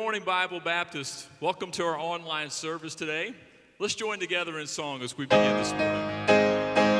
morning, Bible Baptist. Welcome to our online service today. Let's join together in song as we begin this morning.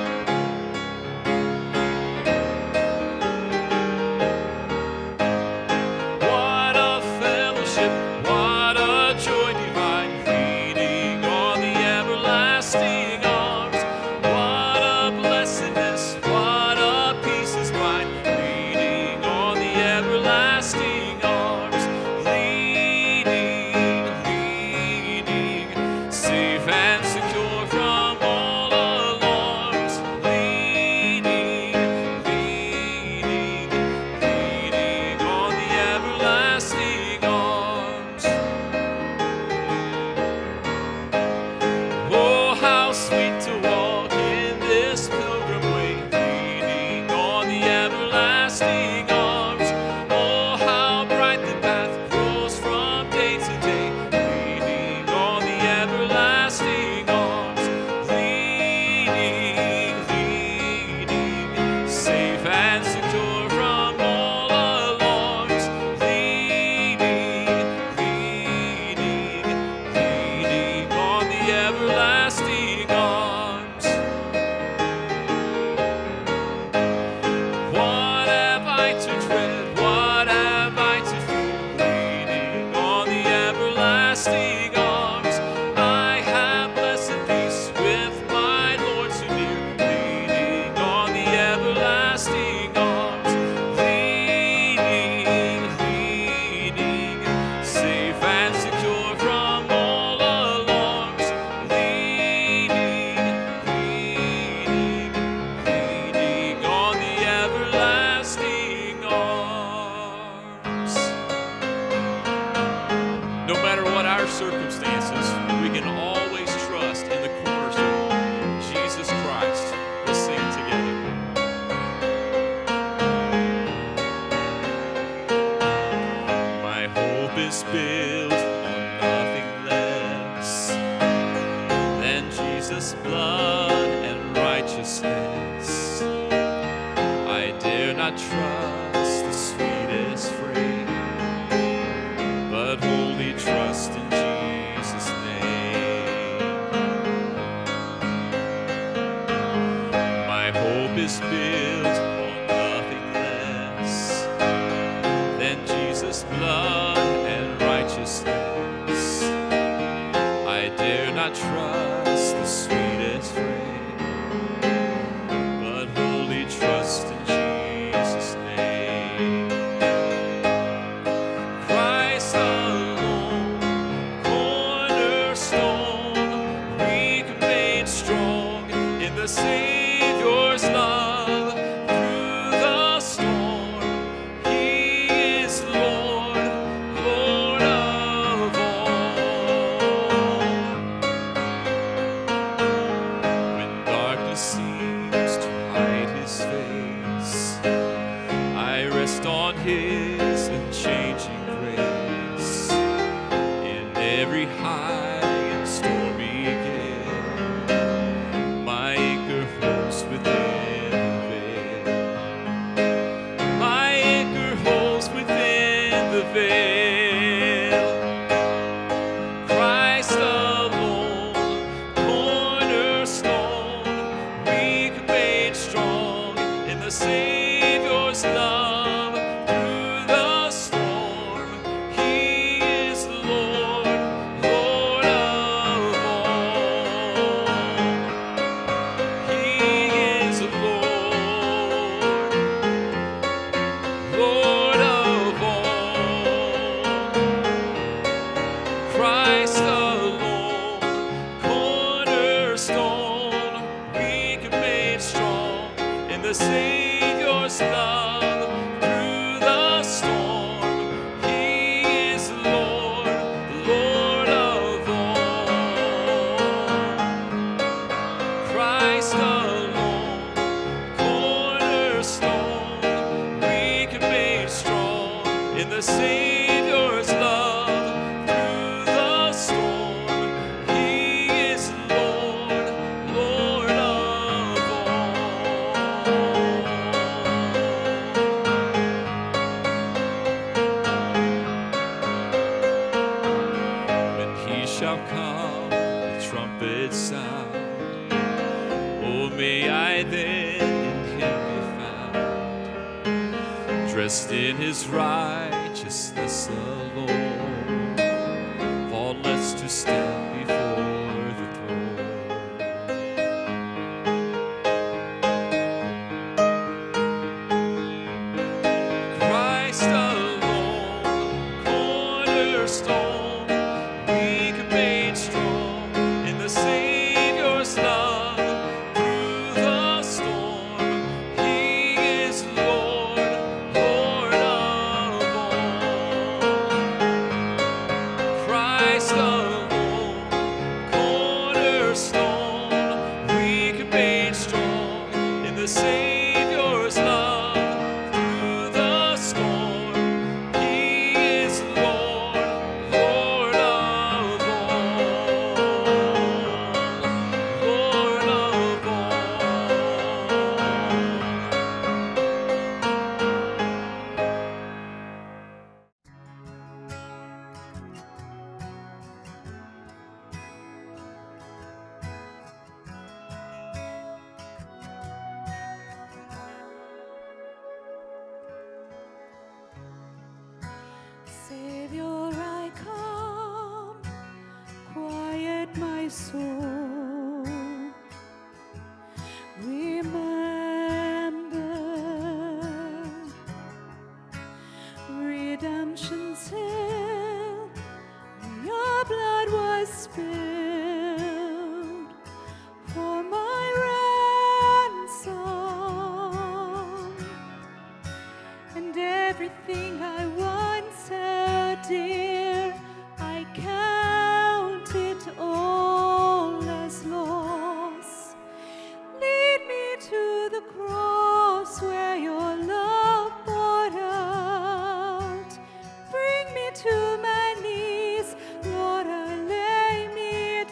Circumstances, we can always trust in the cornerstone, Jesus Christ. Let's sing it together. My hope is built on nothing less than Jesus' blood and righteousness. I dare not trust the sweetest frame, but wholly trust in Jesus' name. My hope is built on nothing less than Jesus' blood and righteousness. I dare not trust the sweetest frame, but wholly trust in Jesus' name. Christ alone, cornerstone, weak made strong in the Savior's love through the storm. He is Lord, Lord of all. When darkness seems to hide His face, I rest on His unchanging grace. In every high and stormy gale, my anchor holds within the veil. My anchor holds within the veil. Christ alone, cornerstone, weak made strong in the Savior's love through the storm. He is Lord, Lord of all. He is Lord, Lord of all. Christ alone, cornerstone, weak made strong in the Savior's love through the storm. He is Lord, Lord of all. Christ alone, cornerstone, weak made strong in the Savior's love through the storm. shall come, the trumpet sound. Oh, may I then in him be found, dressed in his righteousness alone, faultless to stand before the throne. Christ alone, cornerstone, weak made strong in the Savior's love. Through the storm, He is Lord, Lord of all. Christ alone, cornerstone, weak made strong in the Savior's love. Through the storm, He is Lord, Lord of all, Lord of all. Savior, I come, quiet my soul. Remember redemption's hill, where your blood was spilled for my ransom, and everything I once held dear, I count it all as loss. Lead me to the cross where your love poured out. Bring me to my knees, Lord, I lay me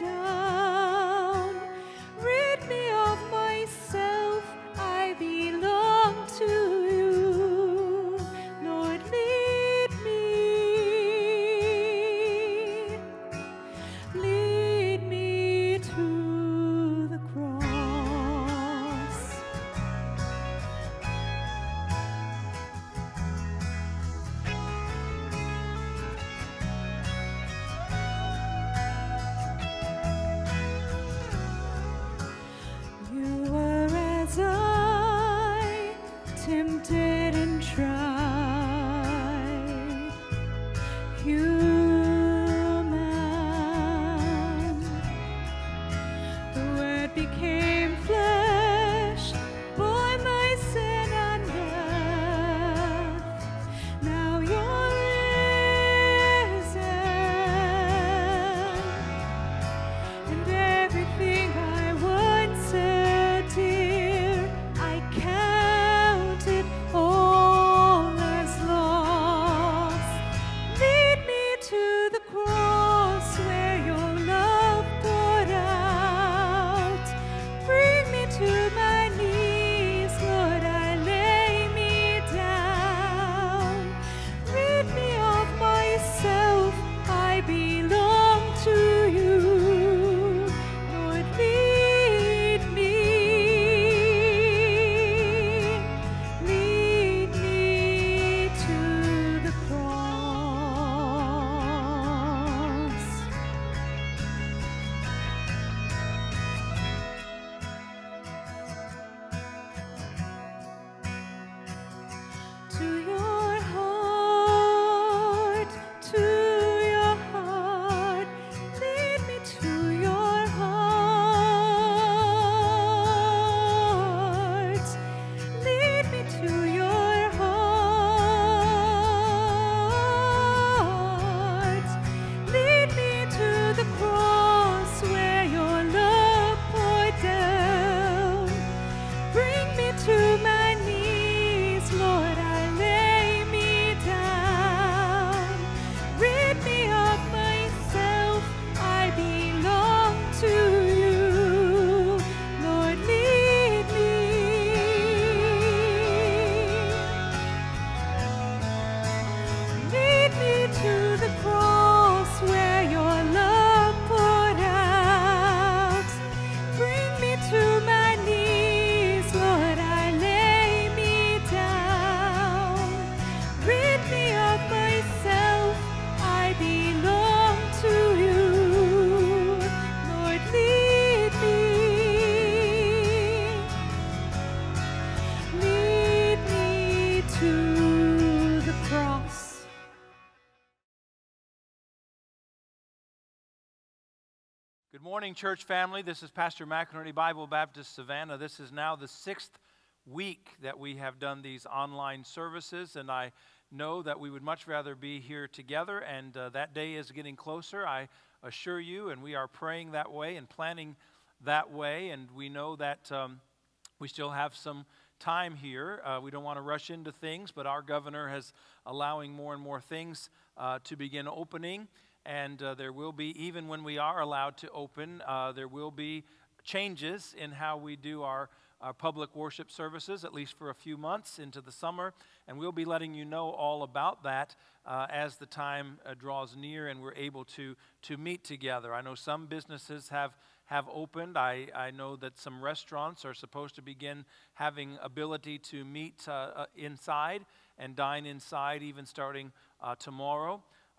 Good morning, church family. This is Pastor McInerney, Bible Baptist Savannah. This is now the 6th week that we have done these online services, and I know that we would much rather be here together, and that day is getting closer, I assure you, and we are praying that way and planning that way, and we know that we still have some time here. We don't want to rush into things, but our governor has allowing more and more things to begin opening. And there will be, even when we are allowed to open, there will be changes in how we do our public worship services, at least for a few months into the summer. And we'll be letting you know all about that as the time draws near and we're able to meet together. I know some businesses have opened. I know that some restaurants are supposed to begin having ability to meet inside and dine inside even starting tomorrow.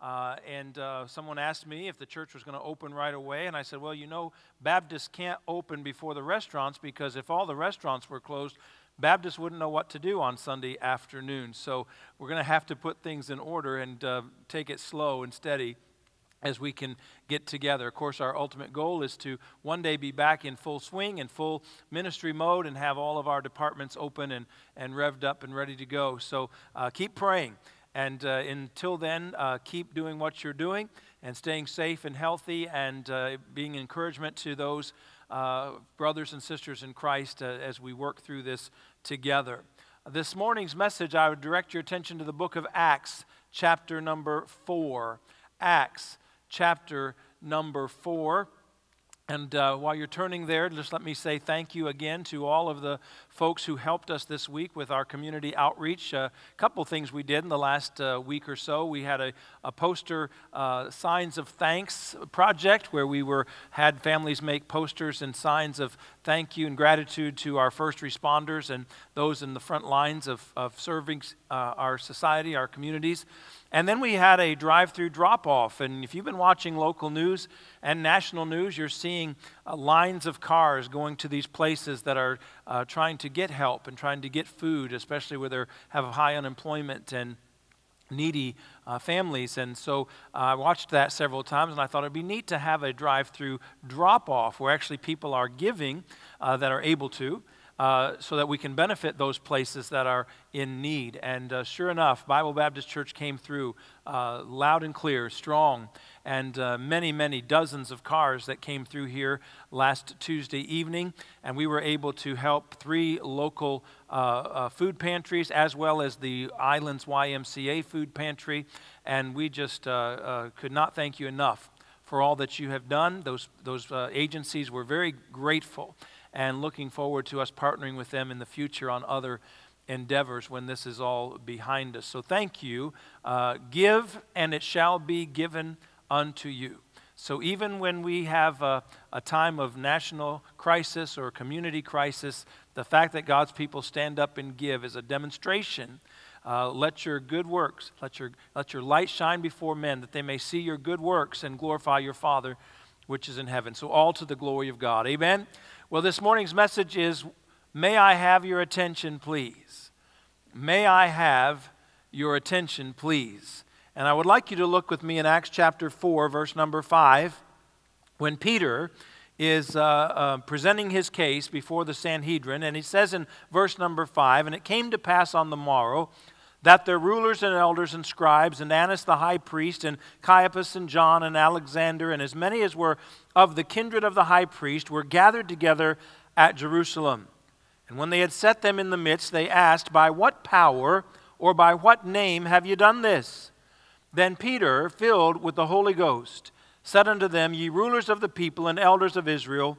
Someone asked me if the church was going to open right away, and I said, well, you know, Baptists can't open before the restaurants, because if all the restaurants were closed, Baptists wouldn't know what to do on Sunday afternoon. So we're going to have to put things in order and take it slow and steady as we can get together. Of course, our ultimate goal is to one day be back in full swing and full ministry mode and have all of our departments open and revved up and ready to go. So keep praying. And until then, keep doing what you're doing and staying safe and healthy and being encouragement to those brothers and sisters in Christ as we work through this together. This morning's message, I would direct your attention to the book of Acts, chapter number 4. Acts, chapter number 4. And while you're turning there, just let me say thank you again to all of the folks who helped us this week with our community outreach. A couple things we did in the last week or so. We had a poster signs of thanks project where we had families make posters and signs of thank you and gratitude to our first responders and those in the front lines of serving our society, our communities. And then we had a drive-through drop-off, and if you've been watching local news and national news, you're seeing lines of cars going to these places that are trying to get help and trying to get food, especially where they have high unemployment and needy families. And so I watched that several times, and I thought it'd be neat to have a drive-through drop-off where actually people are giving that are able to, so that we can benefit those places that are in need. And sure enough, Bible Baptist Church came through loud and clear, strong, and many dozens of cars that came through here last Tuesday evening. And we were able to help 3 local food pantries as well as the Islands YMCA food pantry. And we just could not thank you enough for all that you have done. Those agencies were very grateful and looking forward to us partnering with them in the future on other endeavors when this is all behind us. So thank you. Give, and it shall be given unto you. So even when we have a time of national crisis or community crisis, the fact that God's people stand up and give is a demonstration. Let your good works, let your light shine before men, that they may see your good works and glorify your Father which is in heaven. So all to the glory of God. Amen? Well, this morning's message is, may I have your attention, please? May I have your attention, please? And I would like you to look with me in Acts chapter 4, verse number 5, when Peter is presenting his case before the Sanhedrin. And he says in verse number 5, and it came to pass on the morrow that their rulers and elders and scribes, and Annas the high priest, and Caiaphas and John and Alexander, and as many as were of the kindred of the high priest, were gathered together at Jerusalem. And when they had set them in the midst, they asked, by what power or by what name have you done this? Then Peter, filled with the Holy Ghost, said unto them, ye rulers of the people and elders of Israel,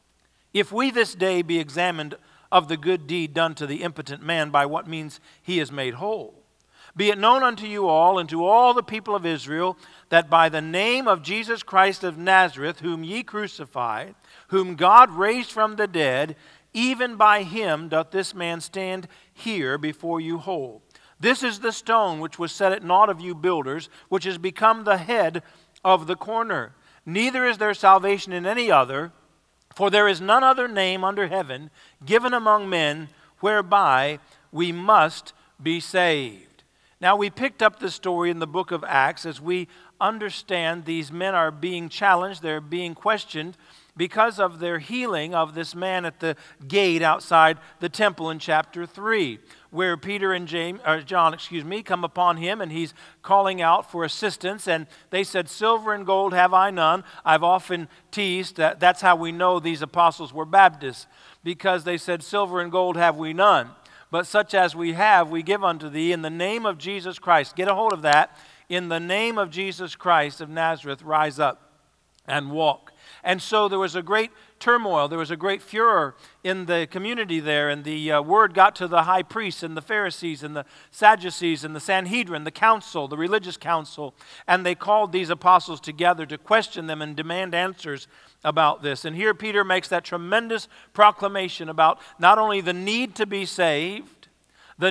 if we this day be examined of the good deed done to the impotent man, by what means he is made whole. Be it known unto you all and to all the people of Israel, that by the name of Jesus Christ of Nazareth, whom ye crucified, whom God raised from the dead, even by him doth this man stand here before you whole. This is the stone which was set at naught of you builders, which has become the head of the corner. Neither is there salvation in any other, for there is none other name under heaven given among men whereby we must be saved. Now, we picked up this story in the book of Acts as we understand these men are being challenged, they're being questioned because of their healing of this man at the gate outside the temple in chapter 3, where Peter and John come upon him, and he's calling out for assistance. And they said, "Silver and gold have I none." I've often teased that that's how we know these apostles were Baptists, because they said, "Silver and gold have we none, but such as we have we give unto thee in the name of Jesus Christ." Get a hold of that. "In the name of Jesus Christ of Nazareth, rise up and walk." And so there was a great turmoil, there was a great furor in the community there, and the word got to the high priests and the Pharisees and the Sadducees and the Sanhedrin, the council, the religious council, and they called these apostles together to question them and demand answers about this. And here Peter makes that tremendous proclamation about not only the need to be saved, but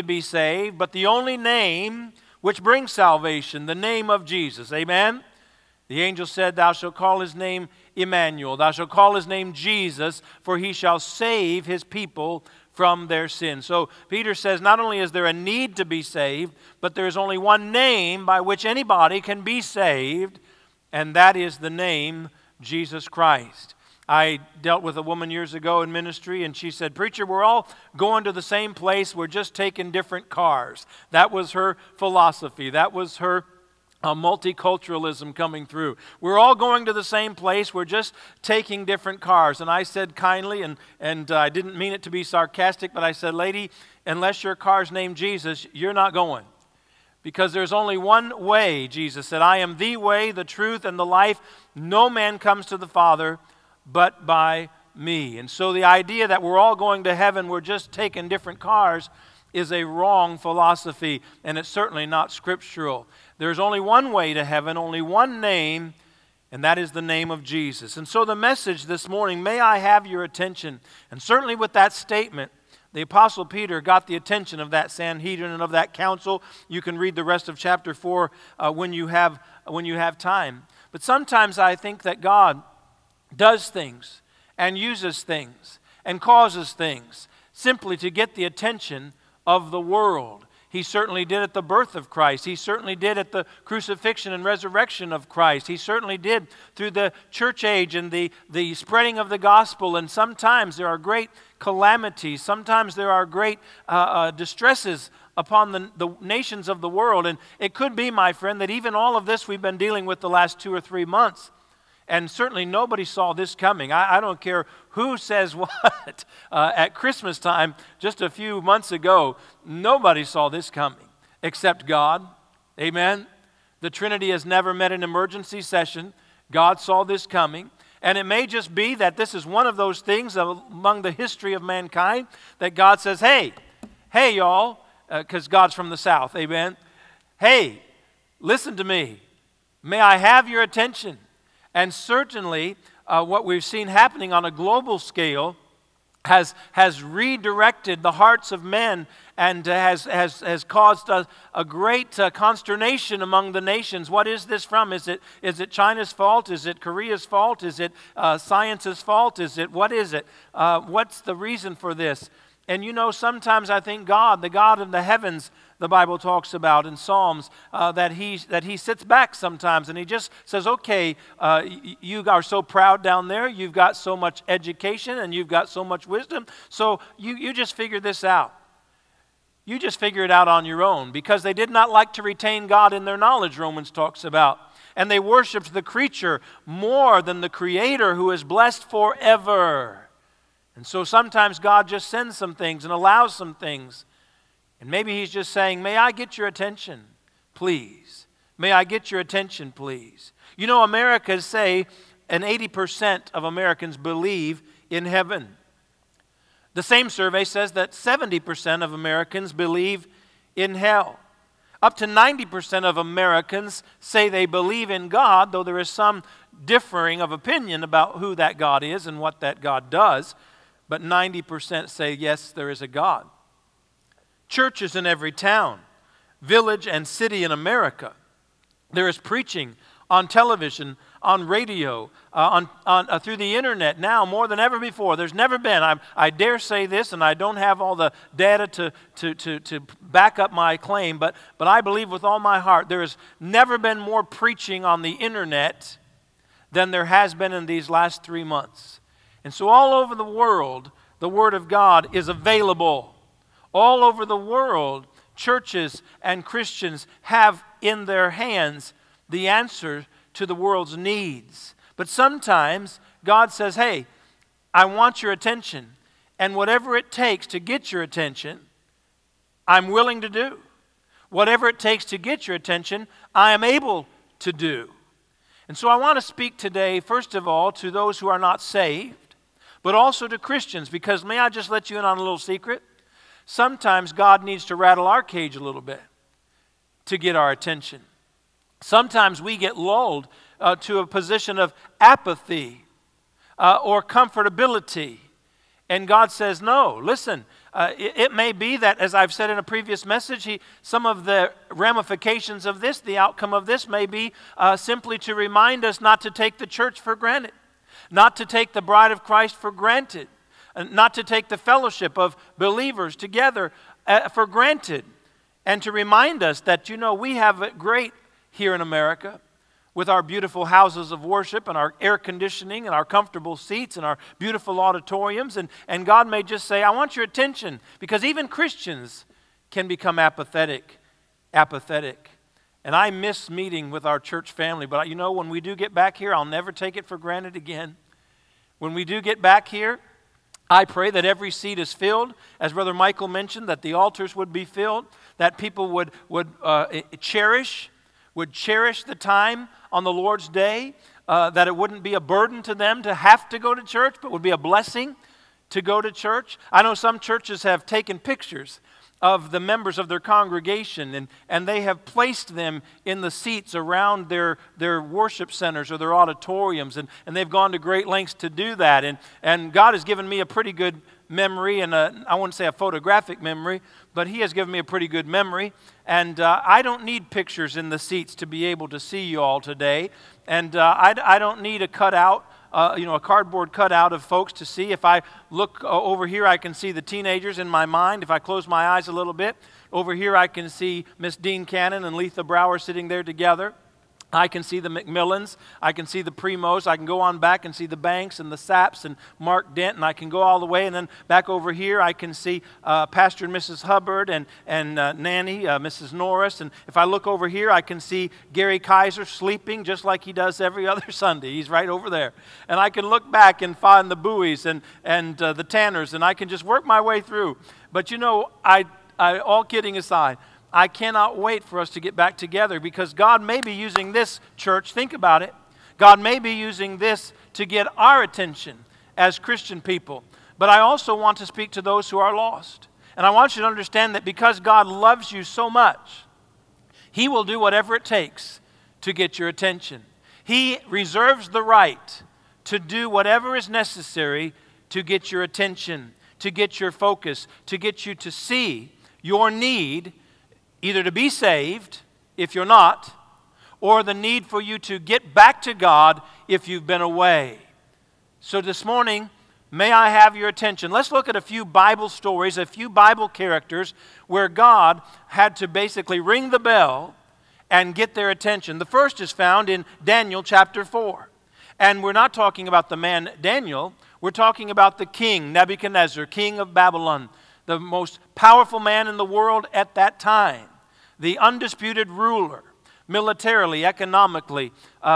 the only name which brings salvation, the name of Jesus. Amen? The angel said, "Thou shalt call his name Emmanuel. Thou shalt call his name Jesus, for he shall save his people from their sins." So Peter says not only is there a need to be saved, but there is only one name by which anybody can be saved, and that is the name Jesus Christ. I dealt with a woman years ago in ministry, and she said, "Preacher, we're all going to the same place. We're just taking different cars." That was her philosophy. That was her multiculturalism coming through. We're all going to the same place. We're just taking different cars. And I said kindly, and I didn't mean it to be sarcastic, but I said, "Lady, unless your car's named Jesus, you're not going. Because there's only one way," Jesus said. "I am the way, the truth, and the life. No man comes to the Father but by me." And so the idea that we're all going to heaven, we're just taking different cars, is a wrong philosophy, and it's certainly not scriptural. There's only one way to heaven, only one name, and that is the name of Jesus. And so the message this morning, may I have your attention. And certainly with that statement, the Apostle Peter got the attention of that Sanhedrin and of that council. You can read the rest of chapter 4 when you have time. But sometimes I think that God does things and uses things and causes things simply to get the attention of the world. He certainly did at the birth of Christ. He certainly did at the crucifixion and resurrection of Christ. He certainly did through the church age and the spreading of the gospel. And sometimes there are great calamities. Sometimes there are great distresses upon the nations of the world. And it could be, my friend, that even all of this we've been dealing with the last 2 or 3 months. And certainly nobody saw this coming. I don't care who says what. At Christmas time, just a few months ago, nobody saw this coming except God. Amen? The Trinity has never met an emergency session. God saw this coming. And it may just be that this is one of those things among the history of mankind that God says, hey y'all, because God's from the south. Amen? Hey, listen to me. May I have your attention? And certainly, what we've seen happening on a global scale has redirected the hearts of men and has caused a great consternation among the nations. What is this from? Is it China's fault? Is it Korea's fault? Is it science's fault? What is it? What's the reason for this? And you know, sometimes I think God, the God of the heavens, the Bible talks about in Psalms, that he sits back sometimes and he just says, okay, you are so proud down there, you've got so much education and you've got so much wisdom, so you just figure this out. You just figure it out on your own, because they did not like to retain God in their knowledge, Romans talks about. And they worshiped the creature more than the Creator, who is blessed forever. And so sometimes God just sends some things and allows some things. And maybe He's just saying, may I get your attention, please? May I get your attention, please? You know, Americans say, and 80% of Americans believe in heaven. The same survey says that 70% of Americans believe in hell. Up to 90% of Americans say they believe in God, though there is some differing of opinion about who that God is and what that God does. But 90% say, yes, there is a God. Churches in every town, village, and city in America. There is preaching on television on radio, through the internet now more than ever before. There's never been, I dare say this, and I don't have all the data to back up my claim, but I believe with all my heart there has never been more preaching on the internet than there has been in these last 3 months. And so all over the world, the Word of God is available. All over the world, churches and Christians have in their hands the answer to the world's needs. But sometimes God says, hey, I want your attention. And whatever it takes to get your attention, I'm willing to do. Whatever it takes to get your attention, I am able to do. And so I want to speak today, first of all, to those who are not saved, but also to Christians, because may I just let you in on a little secret? Sometimes God needs to rattle our cage a little bit to get our attention. Sometimes we get lulled to a position of apathy or comfortability. And God says, no, listen, it may be that, as I've said in a previous message, some of the ramifications of this, the outcome of this may be simply to remind us not to take the church for granted, not to take the bride of Christ for granted, not to take the fellowship of believers together for granted, and to remind us that, we have it great here in America with our beautiful houses of worship and our air conditioning and our comfortable seats and our beautiful auditoriums. And God may just say, I want your attention, because even Christians can become apathetic. And I miss meeting with our church family. But when we do get back here, I'll never take it for granted again. When we do get back here, I pray that every seat is filled, as Brother Michael mentioned, that the altars would be filled, that people would cherish the time on the Lord's day, that it wouldn't be a burden to them to have to go to church, but would be a blessing to go to church. I know some churches have taken pictures of the members of their congregation, and they have placed them in the seats around their worship centers or their auditoriums, and they've gone to great lengths to do that. And God has given me a pretty good memory, and I wouldn't say a photographic memory, but He has given me a pretty good memory. And I don't need pictures in the seats to be able to see you all today. And I don't need a cutout, a cardboard cutout of folks to see. If I look over here, I can see the teenagers in my mind. If I close my eyes a little bit, over here I can see Miss Dean Cannon and Letha Brower sitting there together. I can see the McMillans, I can see the Primos, I can go on back and see the Banks and the Sapps and Mark Dent, and I can go all the way, and then back over here I can see Pastor and Mrs. Hubbard and Nanny, Mrs. Norris, and if I look over here I can see Gary Kaiser sleeping just like he does every other Sunday. He's right over there. And I can look back and find the Bowies and the Tanners, and I can just work my way through. But I all kidding aside, I cannot wait for us to get back together, because God may be using this church, think about it, God may be using this to get our attention as Christian people. But I also want to speak to those who are lost. And I want you to understand that because God loves you so much, He will do whatever it takes to get your attention. He reserves the right to do whatever is necessary to get your attention, to get your focus, to get you to see your need, either to be saved, if you're not, or the need for you to get back to God if you've been away. So this morning, may I have your attention? Let's look at a few Bible stories, a few Bible characters where God had to basically ring the bell and get their attention. The first is found in Daniel chapter 4. And we're not talking about the man Daniel, we're talking about the king, Nebuchadnezzar, king of Babylon, the most powerful man in the world at that time, the undisputed ruler, militarily, economically.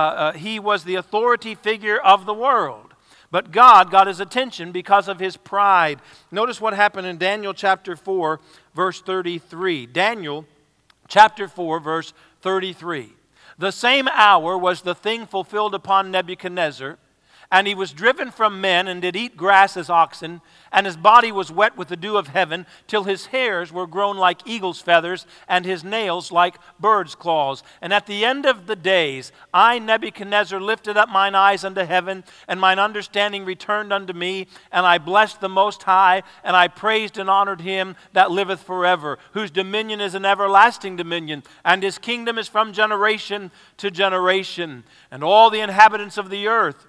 He was the authority figure of the world. But God got his attention because of his pride. Notice what happened in Daniel chapter 4, verse 33. Daniel chapter 4, verse 33. The same hour was the thing fulfilled upon Nebuchadnezzar, And he was driven from men, and did eat grass as oxen, and his body was wet with the dew of heaven, till his hairs were grown like eagle's feathers, and his nails like birds' claws. And at the end of the days, I, Nebuchadnezzar, lifted up mine eyes unto heaven, and mine understanding returned unto me, and I blessed the Most High, and I praised and honored him that liveth forever, whose dominion is an everlasting dominion, and his kingdom is from generation to generation. And all the inhabitants of the earth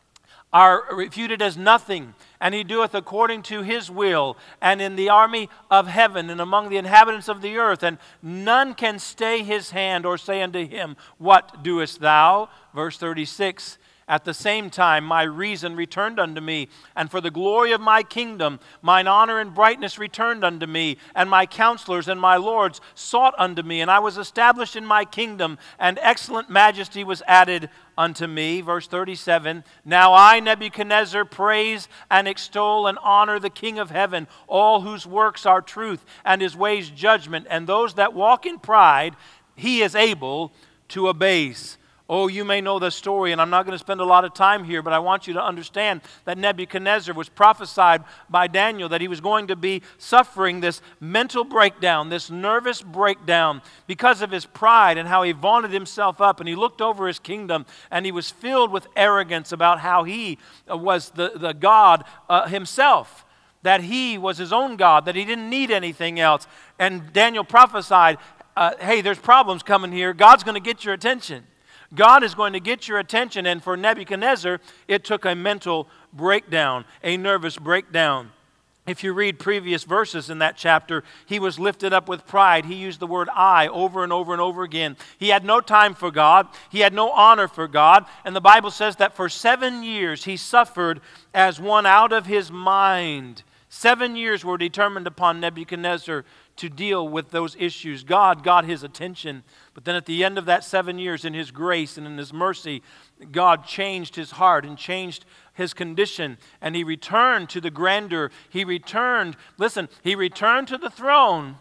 are reputed as nothing, and he doeth according to his will, and in the army of heaven and among the inhabitants of the earth, and none can stay his hand or say unto him, What doest thou? Verse 36, At the same time my reason returned unto me, and for the glory of my kingdom mine honor and brightness returned unto me, and my counselors and my lords sought unto me, and I was established in my kingdom, and excellent majesty was added unto me. Verse 37, Now I, Nebuchadnezzar, praise and extol and honor the King of heaven, all whose works are truth, and his ways judgment, and those that walk in pride he is able to abase. Oh, you may know the story, and I'm not going to spend a lot of time here, but I want you to understand that Nebuchadnezzar was prophesied by Daniel that he was going to be suffering this mental breakdown, this nervous breakdown, because of his pride and how he vaunted himself up, and he looked over his kingdom, and he was filled with arrogance about how he was the God himself, that he was his own God, that he didn't need anything else. And Daniel prophesied, hey, there's problems coming here. God's going to get your attention. God is going to get your attention, and for Nebuchadnezzar, it took a mental breakdown, a nervous breakdown. If you read previous verses in that chapter, he was lifted up with pride. He used the word I over and over and over again. He had no time for God. He had no honor for God. And the Bible says that for 7 years he suffered as one out of his mind. 7 years were determined upon Nebuchadnezzar to deal with those issues. God got his attention. But then at the end of that 7 years, in his grace and in his mercy, God changed his heart and changed his condition. And he returned to the grandeur. He returned to the throne.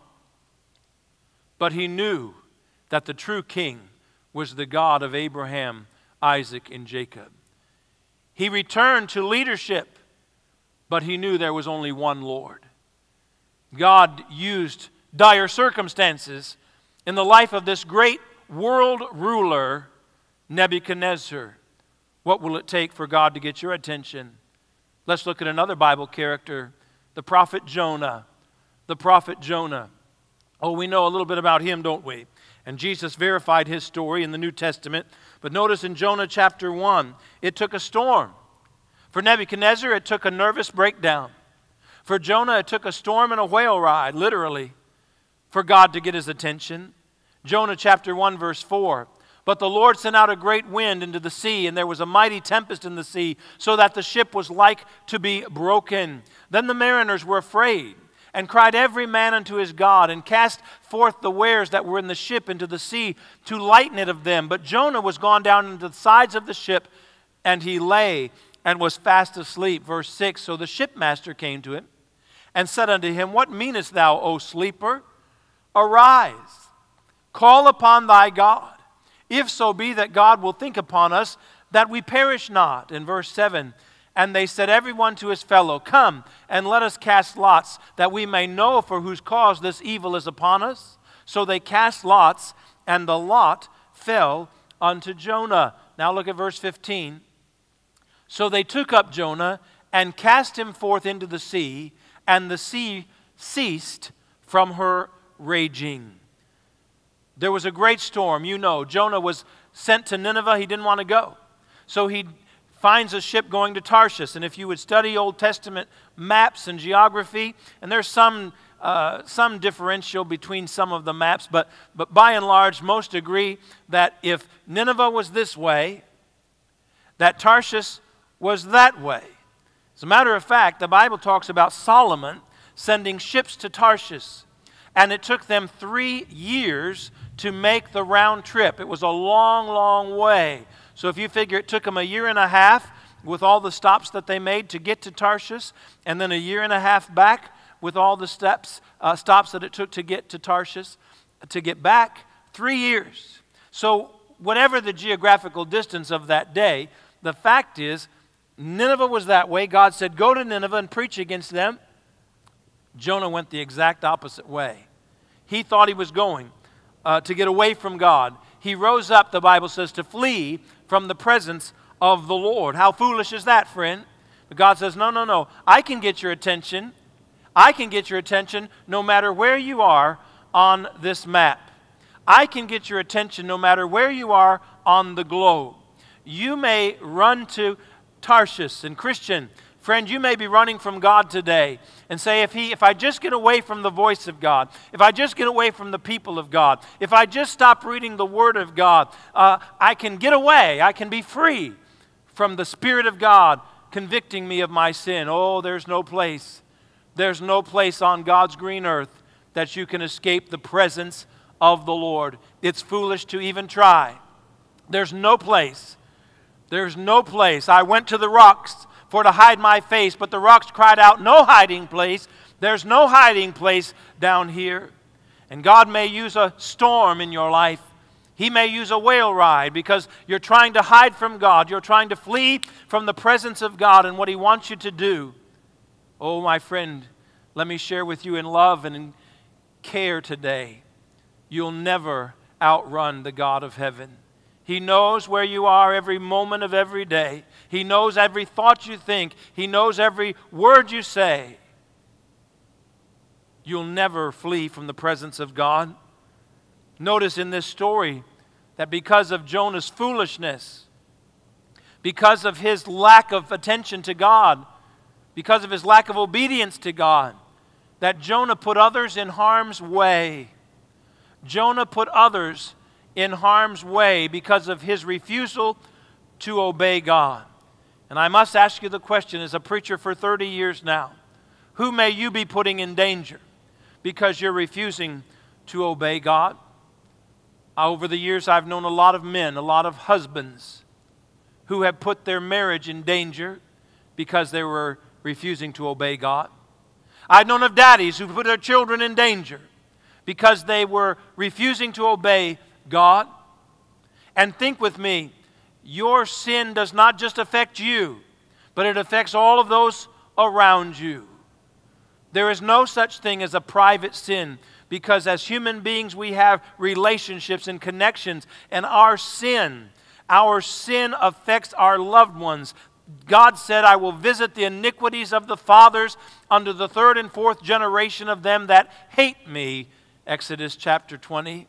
But he knew that the true king was the God of Abraham, Isaac, and Jacob. He returned to leadership, but he knew there was only one Lord. God used dire circumstances in the life of this great world ruler, Nebuchadnezzar. What will it take for God to get your attention? Let's look at another Bible character, the prophet Jonah. The prophet Jonah. Oh, we know a little bit about him, don't we? And Jesus verified his story in the New Testament. But notice in Jonah chapter 1, it took a storm. For Nebuchadnezzar, it took a nervous breakdown. For Jonah, it took a storm and a whale ride, literally, for God to get his attention. Jonah chapter 1, verse 4. But the Lord sent out a great wind into the sea, and there was a mighty tempest in the sea, so that the ship was like to be broken. Then the mariners were afraid, and cried every man unto his God, and cast forth the wares that were in the ship into the sea, to lighten it of them. But Jonah was gone down into the sides of the ship, and he lay and was fast asleep. Verse 6, So the shipmaster came to him, and said unto him, What meanest thou, O sleeper? Arise, call upon thy God, if so be that God will think upon us, that we perish not. In verse 7, And they said every one to his fellow, Come, and let us cast lots, that we may know for whose cause this evil is upon us. So they cast lots, and the lot fell unto Jonah. Now look at verse 15. So they took up Jonah, and cast him forth into the sea, and the sea ceased from her raging. There was a great storm. You know, Jonah was sent to Nineveh. He didn't want to go. So he finds a ship going to Tarshish. And if you would study Old Testament maps and geography, and there's some differential between some of the maps, but by and large, most agree that if Nineveh was this way, that Tarshish was that way. As a matter of fact, the Bible talks about Solomon sending ships to Tarshish, and it took them 3 years to make the round trip. It was a long, long way. So if you figure it took them 1.5 years with all the stops that they made to get to Tarshish, and then 1.5 years back with all the stops that it took to get to Tarshish, to get back, 3 years. So whatever the geographical distance of that day, the fact is Nineveh was that way. God said, go to Nineveh and preach against them. Jonah went the exact opposite way. He thought he was going to get away from God. He rose up, the Bible says, to flee from the presence of the Lord. How foolish is that, friend? But God says, no, no, no. I can get your attention. I can get your attention no matter where you are on this map. I can get your attention no matter where you are on the globe. You may run to Tarshish, and Christian, friend, you may be running from God today and say, if I just get away from the voice of God, if I just get away from the people of God, if I just stop reading the Word of God, I can get away, I can be free from the Spirit of God convicting me of my sin. Oh, there's no place. There's no place on God's green earth that you can escape the presence of the Lord. It's foolish to even try. There's no place. There's no place. I went to the rocks for to hide my face, but the rocks cried out, no hiding place. There's no hiding place down here. And God may use a storm in your life. He may use a whale ride because you're trying to hide from God. You're trying to flee from the presence of God and what He wants you to do. Oh, my friend, let me share with you in love and in care today. You'll never outrun the God of heaven. He knows where you are every moment of every day. He knows every thought you think. He knows every word you say. You'll never flee from the presence of God. Notice in this story that because of Jonah's foolishness, because of his lack of attention to God, because of his lack of obedience to God, that Jonah put others in harm's way. Jonah put others in harm's way because of his refusal to obey God. And I must ask you the question, as a preacher for 30 years now, who may you be putting in danger because you're refusing to obey God? Over the years, I've known a lot of men, a lot of husbands who have put their marriage in danger because they were refusing to obey God. I've known of daddies who put their children in danger because they were refusing to obey God. And think with me, your sin does not just affect you, but it affects all of those around you. There is no such thing as a private sin, because as human beings we have relationships and connections, and our sin affects our loved ones. God said, I will visit the iniquities of the fathers unto the third and fourth generation of them that hate me. Exodus chapter 20.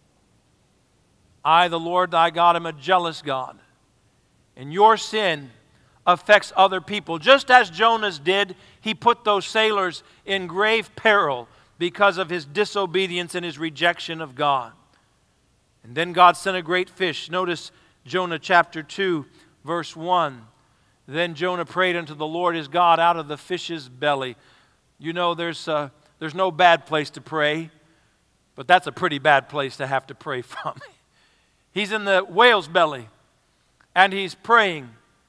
I, the Lord thy God, am a jealous God, and your sin affects other people. Just as Jonah's did, he put those sailors in grave peril because of his disobedience and his rejection of God. And then God sent a great fish. Notice Jonah chapter 2, verse 1. Then Jonah prayed unto the Lord his God out of the fish's belly. You know, there's no bad place to pray, but that's a pretty bad place to have to pray from. He's in the whale's belly, and he's praying.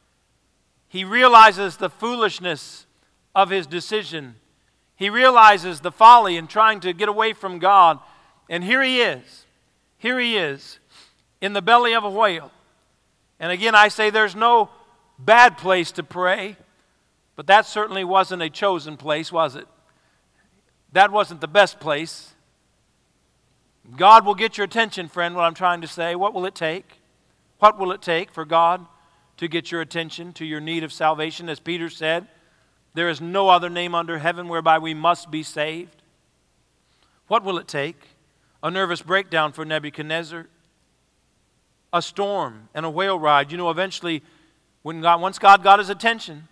He realizes the foolishness of his decision. He realizes the folly in trying to get away from God. And here he is. Here he is in the belly of a whale. And again, I say there's no bad place to pray, but that certainly wasn't a chosen place, was it? That wasn't the best place. God will get your attention, friend, what I'm trying to say. What will it take? What will it take for God to get your attention to your need of salvation? As Peter said, there is no other name under heaven whereby we must be saved. What will it take? A nervous breakdown for Nebuchadnezzar, a storm, and a whale ride. You know, eventually, once God got his attention,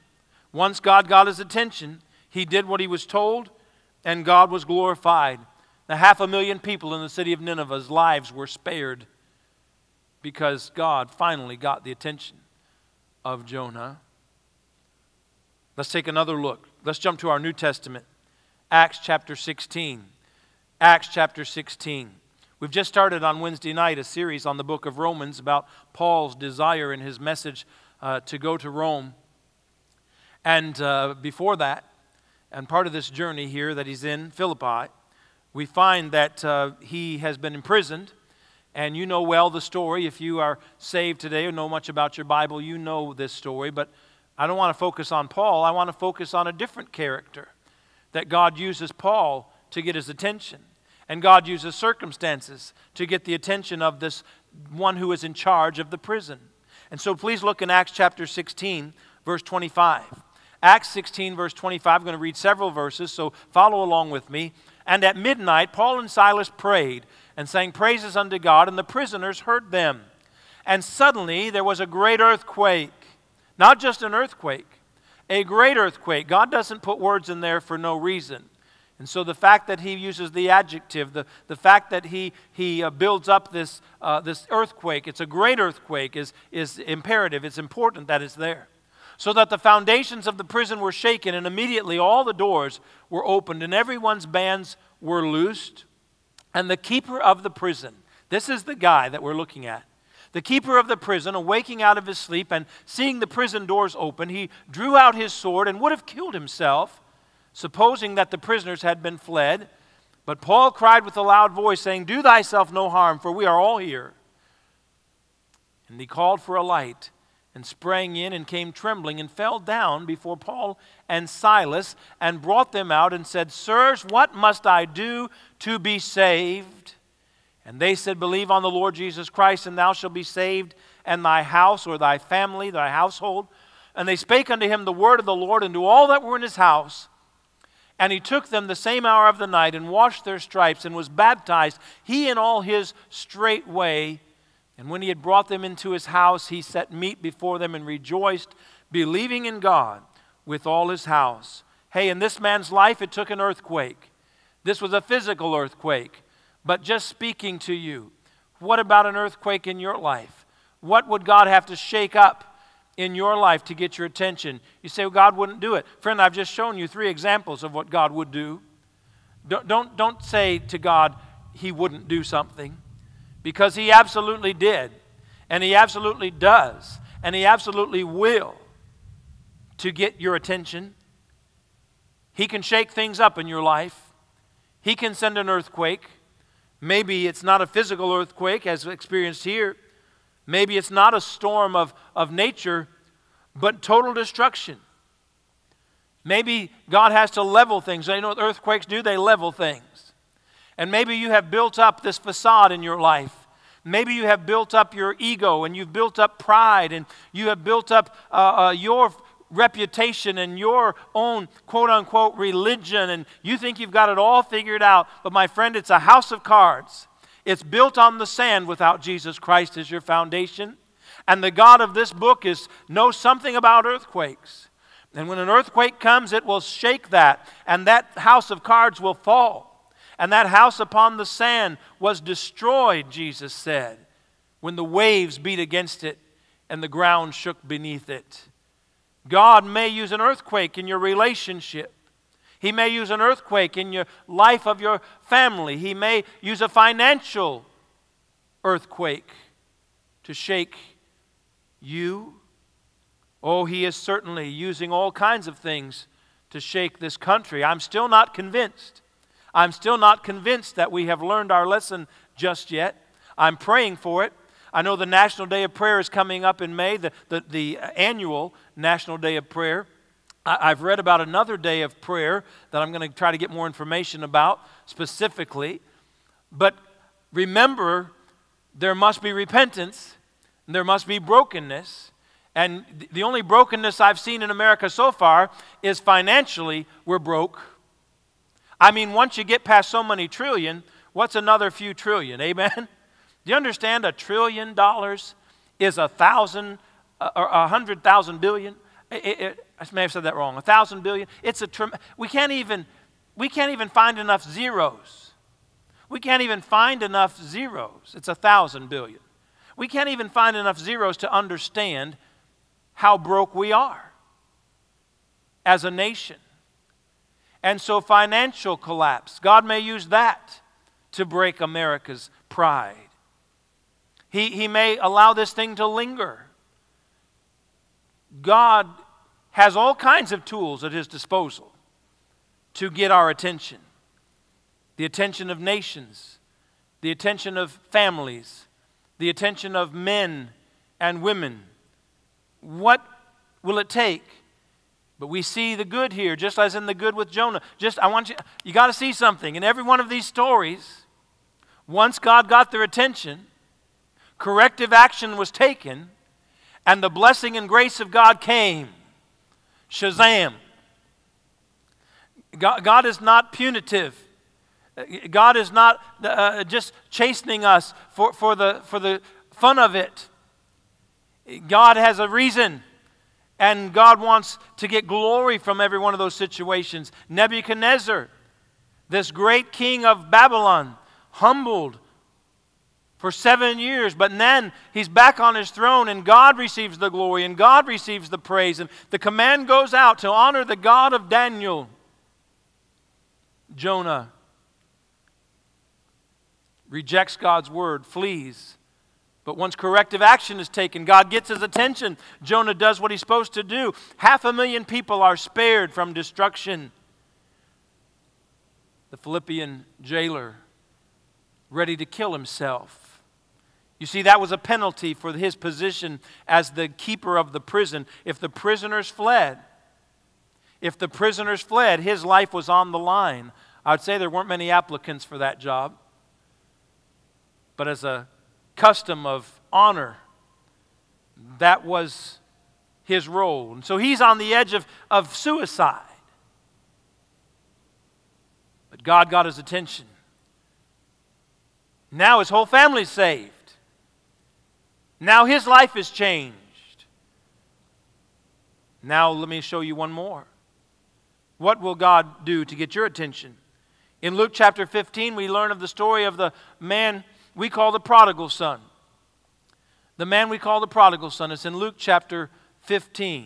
he did what he was told, and God was glorified. Now, 500,000 people in the city of Nineveh's lives were spared because God finally got the attention of Jonah. Let's take another look. Let's jump to our New Testament. Acts chapter 16. Acts chapter 16. We've just started on Wednesday night a series on the book of Romans about Paul's desire in his message to go to Rome. And before that, and part of this journey here that he's in Philippi, we find that he has been imprisoned. And you know well the story. If you are saved today or know much about your Bible, you know this story. But I don't want to focus on Paul. I want to focus on a different character, that God uses Paul to get his attention. And God uses circumstances to get the attention of this one who is in charge of the prison. And so please look in Acts chapter 16, verse 25. Acts 16, verse 25. I'm going to read several verses, so follow along with me. And at midnight, Paul and Silas prayed and sang praises unto God, and the prisoners heard them. And suddenly there was a great earthquake. Not just an earthquake, a great earthquake. God doesn't put words in there for no reason. And so the fact that he uses the adjective, the fact that he builds up this earthquake, it's a great earthquake, is imperative. It's important that it's there. So that the foundations of the prison were shaken, and immediately all the doors were opened, and everyone's bands were loosed. And the keeper of the prison, this is the guy that we're looking at. The keeper of the prison, awaking out of his sleep and seeing the prison doors open, he drew out his sword and would have killed himself, supposing that the prisoners had been fled. But Paul cried with a loud voice, saying, Do thyself no harm, for we are all here. And he called for a light, and sprang in, and came trembling, and fell down before Paul and Silas, and brought them out, and said, Sirs, what must I do to be saved? And they said, Believe on the Lord Jesus Christ, and thou shalt be saved, and thy house, or thy family, thy household. And they spake unto him the word of the Lord, and to all that were in his house. And he took them the same hour of the night, and washed their stripes, and was baptized, he and all his straightway. And when he had brought them into his house, he set meat before them, and rejoiced, believing in God with all his house. Hey, in this man's life, it took an earthquake. This was a physical earthquake. But just speaking to you, what about an earthquake in your life? What would God have to shake up in your life to get your attention? You say, well, God wouldn't do it. Friend, I've just shown you 3 examples of what God would do. Don't say to God, he wouldn't do something. Because he absolutely did. And he absolutely does. And he absolutely will to get your attention. He can shake things up in your life. He can send an earthquake. Maybe it's not a physical earthquake as experienced here. Maybe it's not a storm of nature, but total destruction. Maybe God has to level things. You know what earthquakes do? They level things. And maybe you have built up this facade in your life. Maybe you have built up your ego, and you've built up pride, and you have built up your reputation and your own quote-unquote religion, and you think you've got it all figured out. But my friend, it's a house of cards. It's built on the sand without Jesus Christ as your foundation. And the God of this book knows something about earthquakes. And when an earthquake comes, it will shake that, and that house of cards will fall. And that house upon the sand was destroyed, Jesus said, when the waves beat against it and the ground shook beneath it. God may use an earthquake in your relationship. He may use an earthquake in your life of your family. He may use a financial earthquake to shake you. Oh, he is certainly using all kinds of things to shake this country. I'm still not convinced. I'm still not convinced that we have learned our lesson just yet. I'm praying for it. I know the National Day of Prayer is coming up in May, the annual National Day of Prayer. I've read about another day of prayer that I'm going to try to get more information about specifically. But remember, there must be repentance, and there must be brokenness. And the only brokenness I've seen in America so far is financially we're broke. I mean, once you get past so many trillion, what's another few trillion? Amen? Do you understand $1 trillion is 1,000 or 100,000 billion? I may have said that wrong. 1,000 billion. We can't even find enough zeros. We can't even find enough zeros. It's 1,000 billion. We can't even find enough zeros to understand how broke we are as a nation. And so financial collapse, God may use that to break America's pride. He may allow this thing to linger. God has all kinds of tools at his disposal to get our attention. The attention of nations, the attention of families, the attention of men and women. What will it take? But we see the good here, just as in the good with Jonah. You got to see something. In every one of these stories, once God got their attention, corrective action was taken, and the blessing and grace of God came. Shazam. God is not punitive. God is not just chastening us for the fun of it. God has a reason, and God wants to get glory from every one of those situations. Nebuchadnezzar, this great king of Babylon, humbled for 7 years, but then he's back on his throne, and God receives the glory, and God receives the praise, and the command goes out to honor the God of Daniel. Jonah rejects God's word, flees. But once corrective action is taken, God gets his attention. Jonah does what he's supposed to do. 500,000 people are spared from destruction. The Philippian jailer, ready to kill himself. You see, that was a penalty for his position as the keeper of the prison. If the prisoners fled, his life was on the line. I would say there weren't many applicants for that job. But as a custom of honor, that was his role. And so he's on the edge of suicide. But God got his attention. Now his whole family's saved. Now his life is changed. Now let me show you one more. What will God do to get your attention? In Luke chapter 15, we learn of the story of the man we call the prodigal son. The man we call the prodigal son. It's in Luke chapter 15.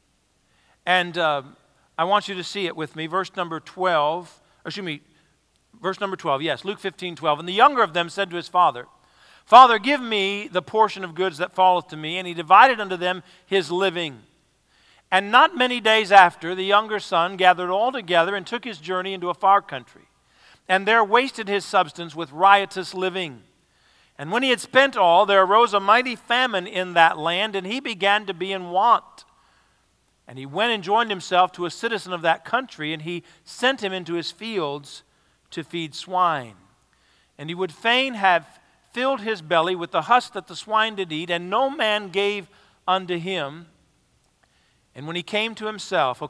And I want you to see it with me. Verse number 12. Verse number 12. Yes, Luke 15:12. And the younger of them said to his father, Father, give me the portion of goods that falleth to me. And he divided unto them his living. And not many days after, the younger son gathered all together and took his journey into a far country, and there wasted his substance with riotous living. And when he had spent all, there arose a mighty famine in that land, and he began to be in want. And he went and joined himself to a citizen of that country, and he sent him into his fields to feed swine. And he would fain have filled his belly with the husk that the swine did eat, and no man gave unto him. And when he came to himself,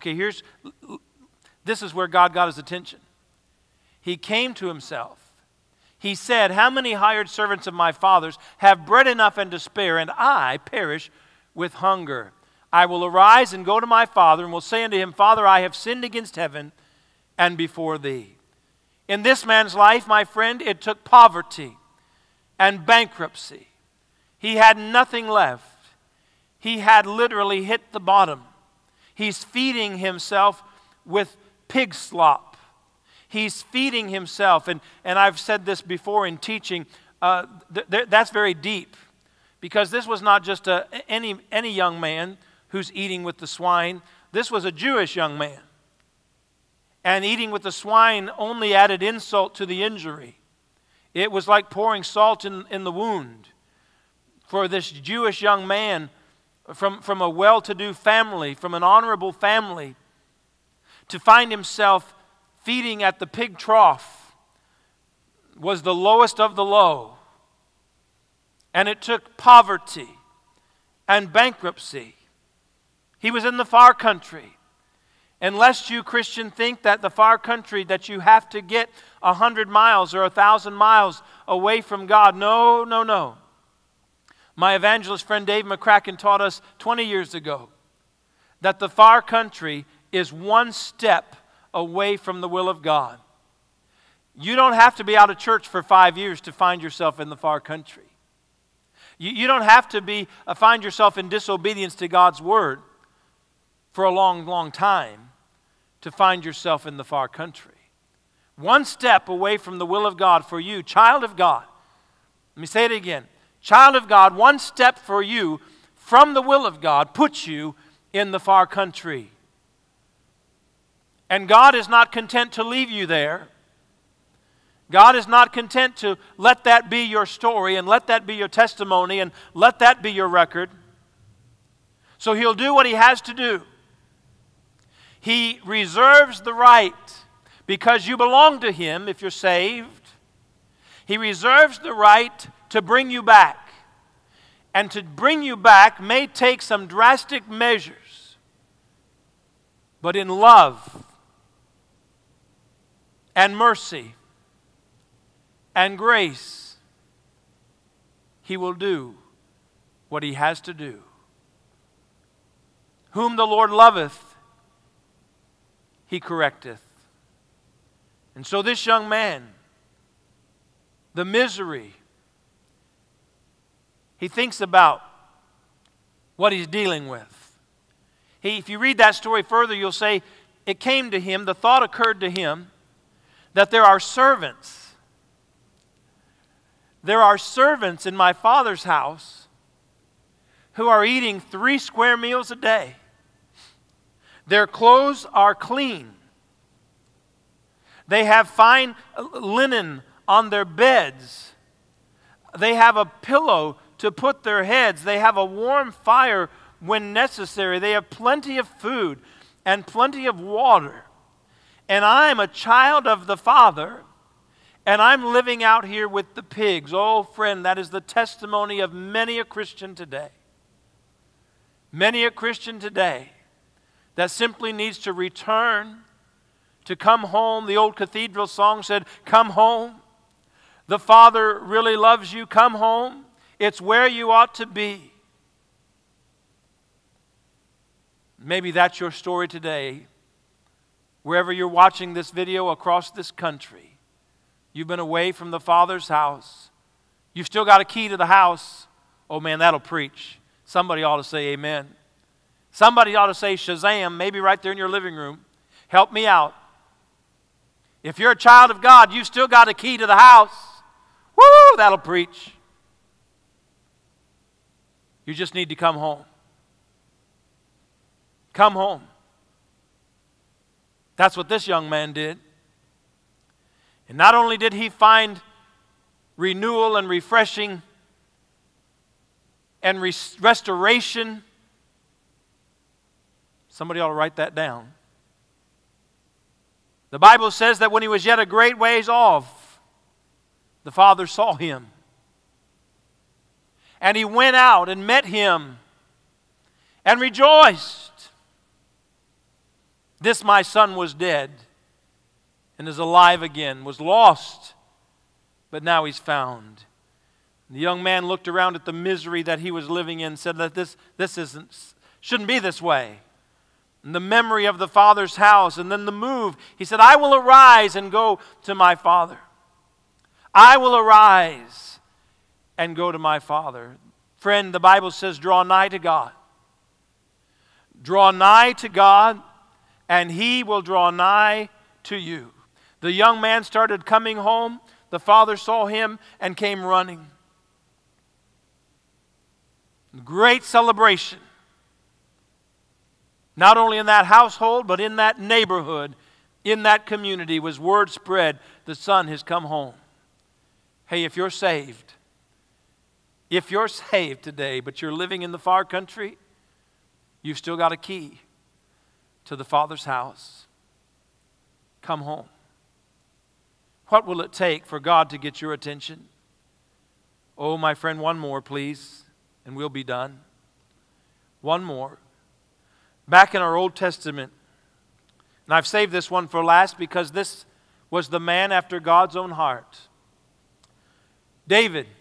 this is where God got his attention. He came to himself. He said, How many hired servants of my father's have bread enough and to spare, and I perish with hunger? I will arise and go to my father, and will say unto him, Father, I have sinned against heaven and before thee. In this man's life, my friend, it took poverty and bankruptcy. He had nothing left. He had literally hit the bottom. He's feeding himself with pig slop. He's feeding himself. And I've said this before in teaching. That's very deep. Because this was not just any young man who's eating with the swine. This was a Jewish young man. And eating with the swine only added insult to the injury. It was like pouring salt in the wound. For this Jewish young man, from a well-to-do family, from an honorable family, to find himself feeding at the pig trough was the lowest of the low. And it took poverty and bankruptcy. He was in the far country. And lest you, Christian, think that the far country that you have to get 100 miles or 1,000 miles away from God. No, no, no. My evangelist friend Dave McCracken taught us 20 years ago that the far country is one step away from the will of God. You don't have to be out of church for 5 years to find yourself in the far country. You don't have to find yourself in disobedience to God's word for a long, long time to find yourself in the far country. One step away from the will of God for you, child of God. Let me say it again. Child of God, one step for you from the will of God puts you in the far country. And God is not content to leave you there. God is not content to let that be your story and let that be your testimony and let that be your record. So He'll do what He has to do. He reserves the right, because you belong to Him if you're saved. He reserves the right to bring you back. And to bring you back may take some drastic measures. But in love and mercy and grace, He will do what He has to do. Whom the Lord loveth, He correcteth. And so this young man, the misery, he thinks about what he's dealing with. If you read that story further, you'll say, it came to him, the thought occurred to him, that there are servants. There are servants in my Father's house who are eating 3 square meals a day. Their clothes are clean. They have fine linen on their beds. They have a pillow to put their heads. They have a warm fire when necessary. They have plenty of food and plenty of water. And I'm a child of the Father, and I'm living out here with the pigs. Oh, friend, that is the testimony of many a Christian today. Many a Christian today that simply needs to return, to come home. The old cathedral song said, come home. The Father really loves you. Come home. It's where you ought to be. Maybe that's your story today. Wherever you're watching this video across this country, you've been away from the Father's house. You've still got a key to the house. Oh man, that'll preach. Somebody ought to say amen. Somebody ought to say Shazam, maybe right there in your living room. Help me out. If you're a child of God, you've still got a key to the house. Woo, that'll preach. You just need to come home. Come home. That's what this young man did. And not only did he find renewal and refreshing and restoration, somebody ought to write that down. The Bible says that when he was yet a great ways off, the Father saw him. And He went out and met him and rejoiced. This my son was dead and is alive again, was lost, but now he's found. The young man looked around at the misery that he was living in, said that this shouldn't be this way. And the memory of the Father's house, and then the move. He said, I will arise and go to my Father. I will arise and go to my Father. Friend, the Bible says, draw nigh to God. Draw nigh to God, and He will draw nigh to you. The young man started coming home. The Father saw him and came running. Great celebration. Not only in that household, but in that neighborhood, in that community, was word spread, the son has come home. Hey, if you're saved today, but you're living in the far country, you've still got a key to the Father's house. Come home. What will it take for God to get your attention? Oh, my friend, one more, please, and we'll be done. One more. Back in our Old Testament, and I've saved this one for last because this was the man after God's own heart. David,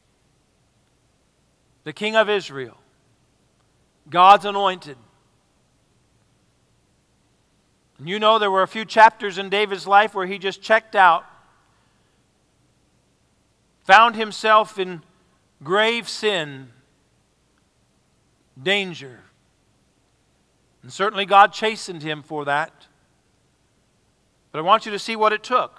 the king of Israel, God's anointed. And you know there were a few chapters in David's life where he just checked out, found himself in grave sin, danger. And certainly God chastened him for that. But I want you to see what it took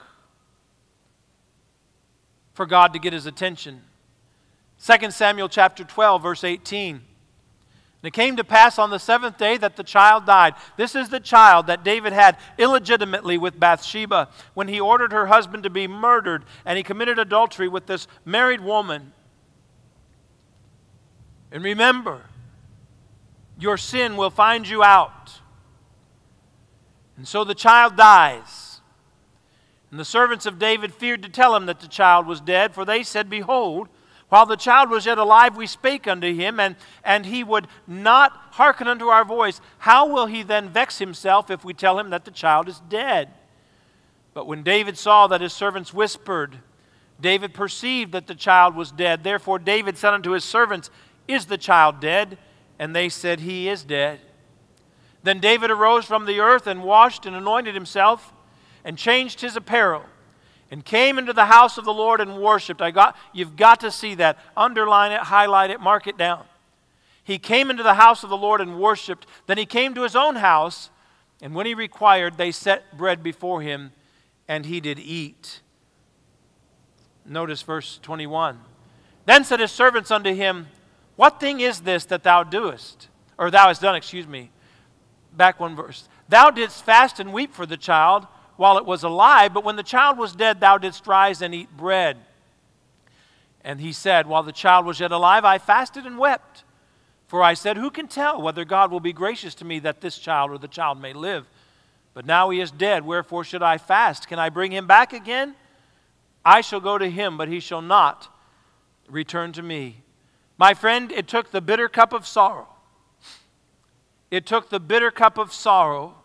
for God to get his attention. 2 Samuel chapter 12, verse 18. And it came to pass on the 7th day that the child died. This is the child that David had illegitimately with Bathsheba when he ordered her husband to be murdered, and he committed adultery with this married woman. And remember, your sin will find you out. And so the child dies. And the servants of David feared to tell him that the child was dead, for they said, Behold, while the child was yet alive, we spake unto him, and he would not hearken unto our voice. How will he then vex himself if we tell him that the child is dead? But when David saw that his servants whispered, David perceived that the child was dead. Therefore David said unto his servants, Is the child dead? And they said, He is dead. Then David arose from the earth and washed and anointed himself and changed his apparel and came into the house of the Lord and worshipped. You've got to see that. Underline it, highlight it, mark it down. He came into the house of the Lord and worshipped. Then he came to his own house, and when he required, they set bread before him, and he did eat. Notice verse 21. Then said his servants unto him, What thing is this that thou doest? Or thou hast done, excuse me. Back one verse. Thou didst fast and weep for the child while it was alive, but when the child was dead, thou didst rise and eat bread. And he said, While the child was yet alive, I fasted and wept. For I said, Who can tell whether God will be gracious to me that this child or the child may live? But now he is dead, wherefore should I fast? Can I bring him back again? I shall go to him, but he shall not return to me. My friend, it took the bitter cup of sorrow. It took the bitter cup of sorrow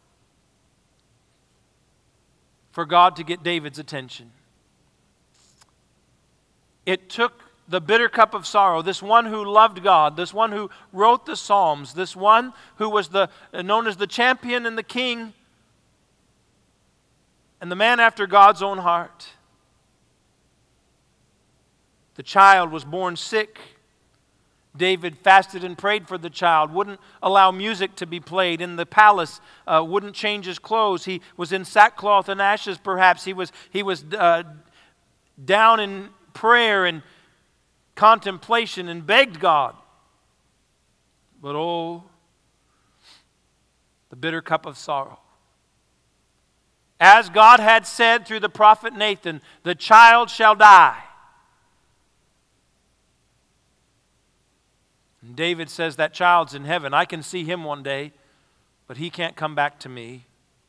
for God to get David's attention. It took the bitter cup of sorrow, this one who loved God, this one who wrote the Psalms, this one who was known as the champion and the king and the man after God's own heart. The child was born sick. David fasted and prayed for the child, wouldn't allow music to be played in the palace, wouldn't change his clothes. He was in sackcloth and ashes perhaps. He was down in prayer and contemplation and begged God. But oh, the bitter cup of sorrow. As God had said through the prophet Nathan, the child shall die. And David says that child's in heaven. I can see him one day, but he can't come back to me.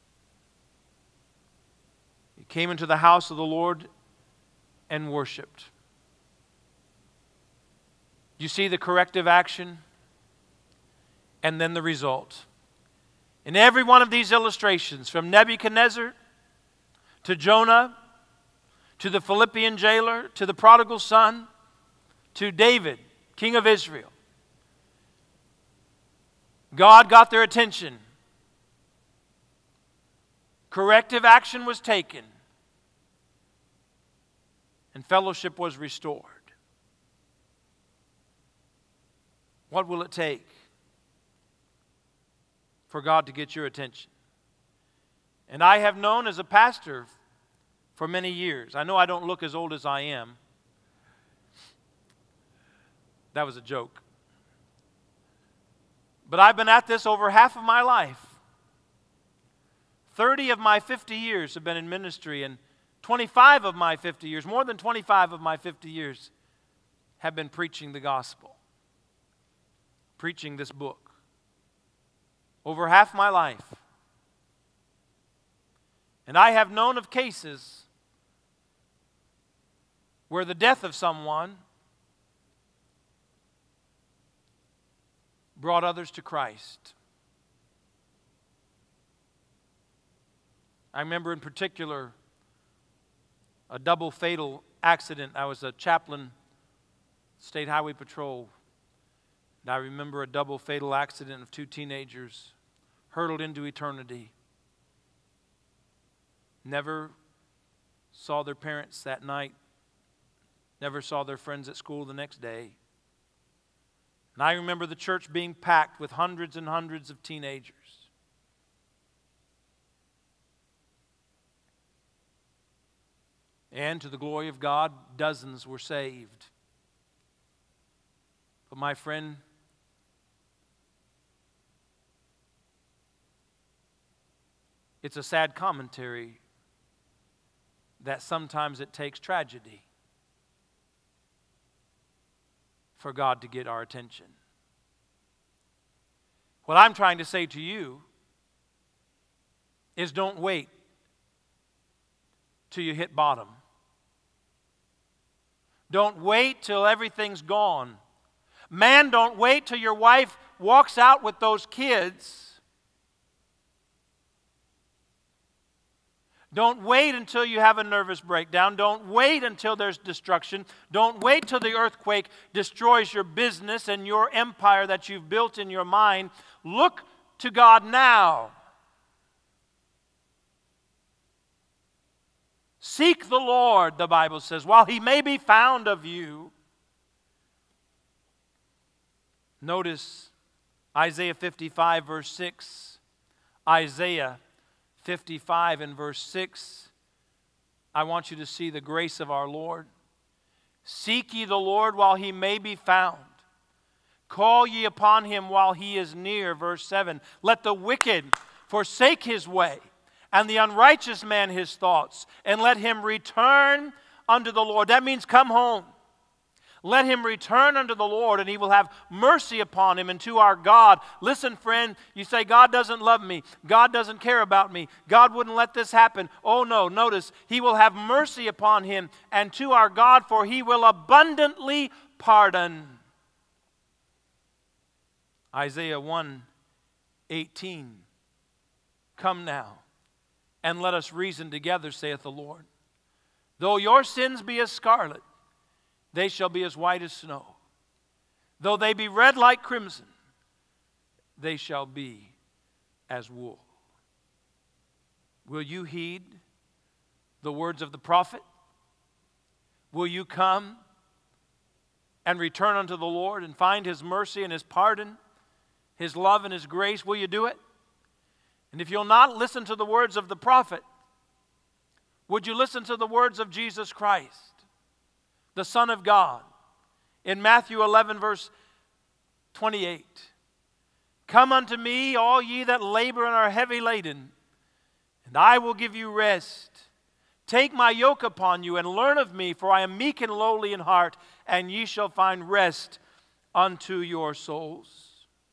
He came into the house of the Lord and worshiped. You see the corrective action and then the result. In every one of these illustrations, from Nebuchadnezzar to Jonah, to the Philippian jailer, to the prodigal son, to David, king of Israel, God got their attention. Corrective action was taken. And fellowship was restored. What will it take for God to get your attention? And I have known as a pastor for many years. I know I don't look as old as I am. That was a joke. But I've been at this over half of my life. 30 of my 50 years have been in ministry, and 25 of my 50 years, more than 25 of my 50 years, have been preaching the gospel, preaching this book. Over half my life. And I have known of cases where the death of someone brought others to Christ. I remember in particular a double fatal accident. I was a chaplain, State Highway Patrol. And I remember a double fatal accident of two teenagers hurtled into eternity. Never saw their parents that night. Never saw their friends at school the next day. And I remember the church being packed with hundreds and hundreds of teenagers. And to the glory of God, dozens were saved. But my friend, it's a sad commentary that sometimes it takes tragedy for God to get our attention. What I'm trying to say to you is don't wait till you hit bottom. Don't wait till everything's gone. Man, don't wait till your wife walks out with those kids. Don't wait until you have a nervous breakdown. Don't wait until there's destruction. Don't wait till the earthquake destroys your business and your empire that you've built in your mind. Look to God now. Seek the Lord, the Bible says, while He may be found of you. Notice Isaiah 55, verse 6. Isaiah 55 and verse 6. I want you to see the grace of our Lord. Seek ye the Lord while He may be found. Call ye upon Him while He is near. Verse 7. Let the wicked forsake his way, and the unrighteous man his thoughts, and let him return unto the Lord. That means come home. Let him return unto the Lord, and He will have mercy upon him and to our God. Listen, friend, you say, God doesn't love me. God doesn't care about me. God wouldn't let this happen. Oh no, notice, He will have mercy upon him and to our God, for He will abundantly pardon. Isaiah 1:18. Come now, and let us reason together, saith the Lord. Though your sins be as scarlet, they shall be as white as snow. Though they be red like crimson, they shall be as wool. Will you heed the words of the prophet? Will you come and return unto the Lord and find His mercy and His pardon, His love and His grace? Will you do it? And if you'll not listen to the words of the prophet, would you listen to the words of Jesus Christ, the Son of God, in Matthew 11, verse 28? Come unto me, all ye that labor and are heavy laden, and I will give you rest. Take my yoke upon you and learn of me, for I am meek and lowly in heart, and ye shall find rest unto your souls.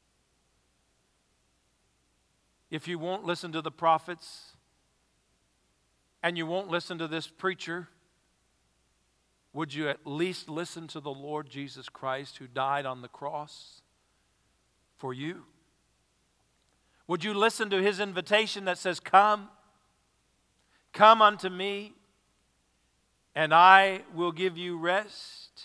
If you won't listen to the prophets, and you won't listen to this preacher, would you at least listen to the Lord Jesus Christ, who died on the cross for you? Would you listen to His invitation that says, come unto me, and I will give you rest?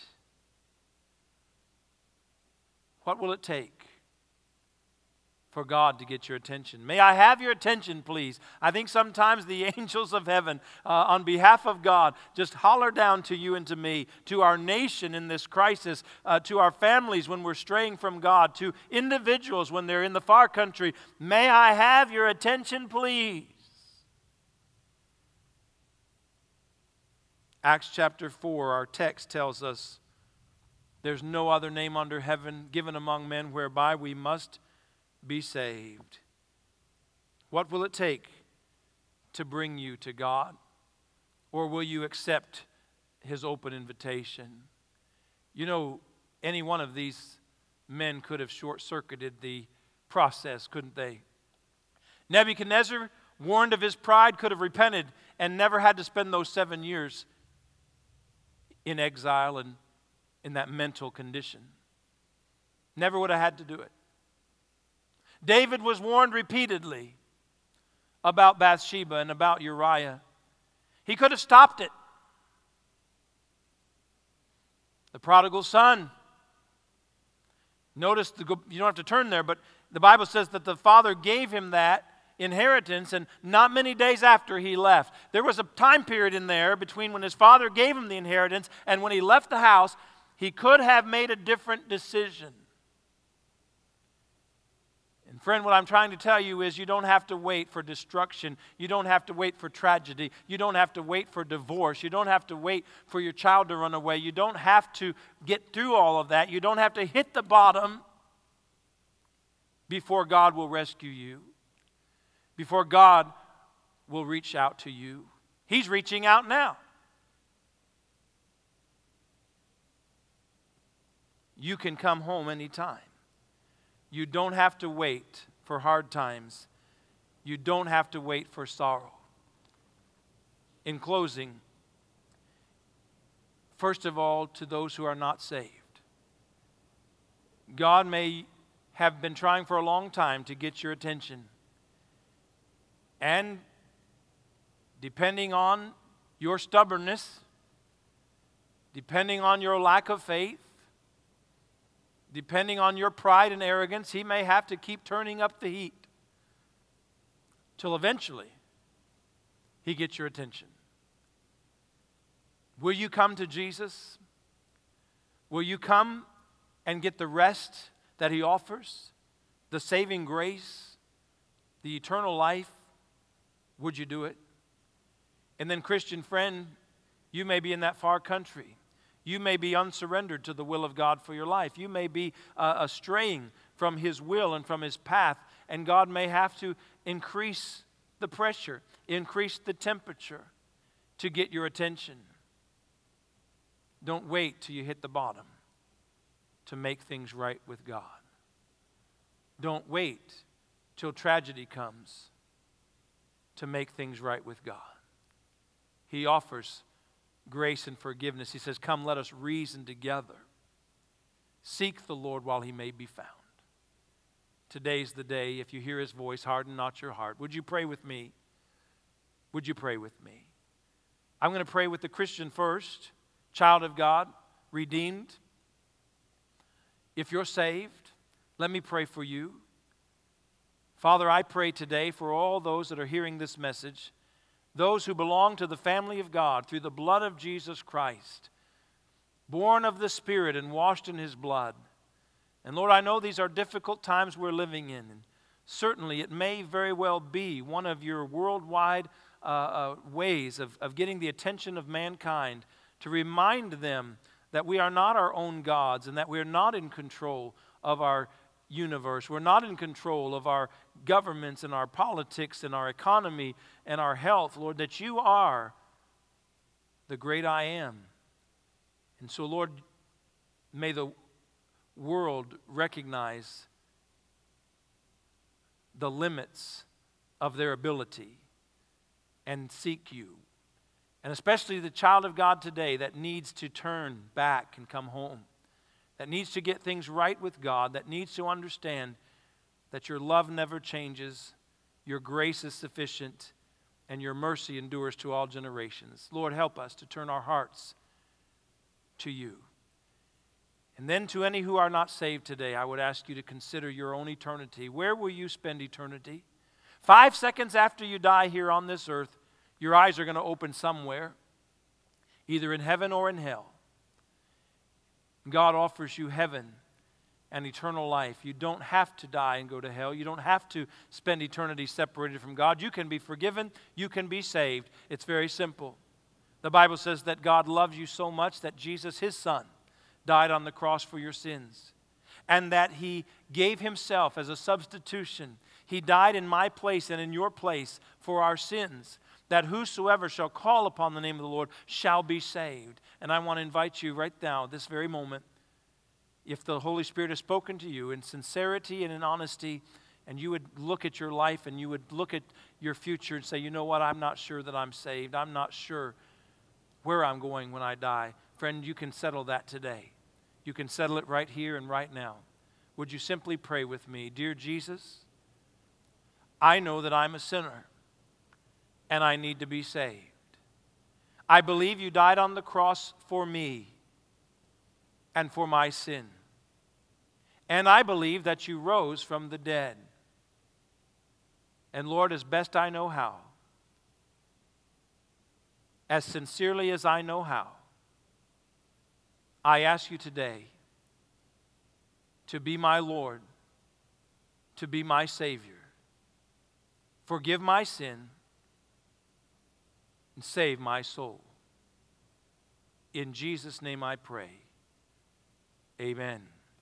What will it take for God to get your attention? May I have your attention, please? I think sometimes the angels of heaven, on behalf of God, just holler down to you and to me, to our nation in this crisis, to our families when we're straying from God, to individuals when they're in the far country. May I have your attention, please? Acts chapter 4, our text tells us, there's no other name under heaven given among men whereby we must be saved. What will it take to bring you to God? Or will you accept His open invitation? You know, any one of these men could have short-circuited the process, couldn't they? Nebuchadnezzar, warned of his pride, could have repented and never had to spend those 7 years in exile and in that mental condition. Never would have had to do it. David was warned repeatedly about Bathsheba and about Uriah. He could have stopped it. The prodigal son. Notice, you don't have to turn there, but the Bible says that the father gave him that inheritance, and not many days after he left. There was a time period in there between when his father gave him the inheritance and when he left the house. He could have made a different decision. And friend, what I'm trying to tell you is you don't have to wait for destruction. You don't have to wait for tragedy. You don't have to wait for divorce. You don't have to wait for your child to run away. You don't have to get through all of that. You don't have to hit the bottom before God will rescue you, before God will reach out to you. He's reaching out now. You can come home anytime. You don't have to wait for hard times. You don't have to wait for sorrow. In closing, first of all, to those who are not saved, God may have been trying for a long time to get your attention. And depending on your stubbornness, depending on your lack of faith, depending on your pride and arrogance, He may have to keep turning up the heat till eventually He gets your attention. Will you come to Jesus? Will you come and get the rest that He offers? The saving grace, the eternal life? Would you do it? And then, Christian friend, you may be in that far country. You may be unsurrendered to the will of God for your life. You may be straying from His will and from His path, and God may have to increase the pressure, increase the temperature to get your attention. Don't wait till you hit the bottom to make things right with God. Don't wait till tragedy comes to make things right with God. He offers grace and forgiveness. He says, come, let us reason together. Seek the Lord while He may be found. Today's the day. If you hear His voice, harden not your heart. Would you pray with me? Would you pray with me? I'm going to pray with the Christian first, child of God, redeemed. If you're saved, let me pray for you. Father, I pray today for all those that are hearing this message, those who belong to the family of God through the blood of Jesus Christ, born of the Spirit and washed in His blood. And Lord, I know these are difficult times we're living in, and certainly it may very well be one of your worldwide ways of getting the attention of mankind to remind them that we are not our own gods and that we are not in control of our universe. We're not in control of our governments and our politics and our economy and our health, Lord, that you are the great I am. And so, Lord, may the world recognize the limits of their ability and seek you. And especially the child of God today that needs to turn back and come home, that needs to get things right with God, that needs to understand that your love never changes, your grace is sufficient, and your mercy endures to all generations. Lord, help us to turn our hearts to you. And then to any who are not saved today, I would ask you to consider your own eternity. Where will you spend eternity? 5 seconds after you die here on this earth, your eyes are going to open somewhere, either in heaven or in hell. God offers you heaven and eternal life. You don't have to die and go to hell. You don't have to spend eternity separated from God. You can be forgiven. You can be saved. It's very simple. The Bible says that God loves you so much that Jesus, His Son, died on the cross for your sins, and that He gave Himself as a substitution. He died in my place and in your place for our sins, that whosoever shall call upon the name of the Lord shall be saved. And I want to invite you right now, this very moment, if the Holy Spirit has spoken to you in sincerity and in honesty, and you would look at your life and you would look at your future and say, you know what, I'm not sure that I'm saved. I'm not sure where I'm going when I die. Friend, you can settle that today. You can settle it right here and right now. Would you simply pray with me? Dear Jesus, I know that I'm a sinner and I need to be saved. I believe you died on the cross for me and for my sin. And I believe that you rose from the dead. And Lord, as best I know how, as sincerely as I know how, I ask you today to be my Lord, to be my Savior. Forgive my sin and save my soul. In Jesus' name I pray. Amen.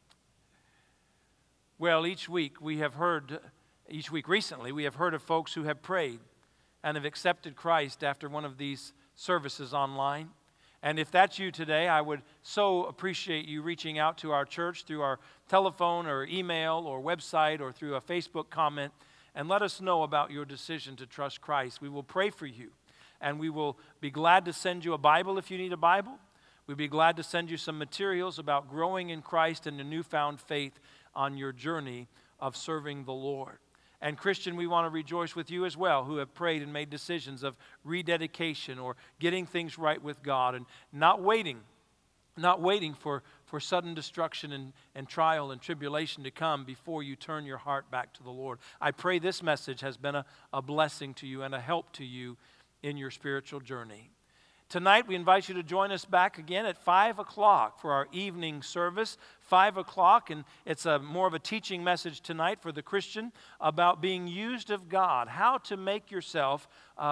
Well, each week recently, we have heard of folks who have prayed and have accepted Christ after one of these services online. And if that's you today, I would so appreciate you reaching out to our church through our telephone or email or website or through a Facebook comment and let us know about your decision to trust Christ. We will pray for you, and we will be glad to send you a Bible if you need a Bible. We'd be glad to send you some materials about growing in Christ and a newfound faith on your journey of serving the Lord. And Christian, we want to rejoice with you as well, who have prayed and made decisions of rededication or getting things right with God and not waiting for sudden destruction and trial and tribulation to come before you turn your heart back to the Lord. I pray this message has been a blessing to you and a help to you in your spiritual journey. Tonight, we invite you to join us back again at 5 o'clock for our evening service, 5 o'clock, and it's more of a teaching message tonight for the Christian about being used of God, how to make yourself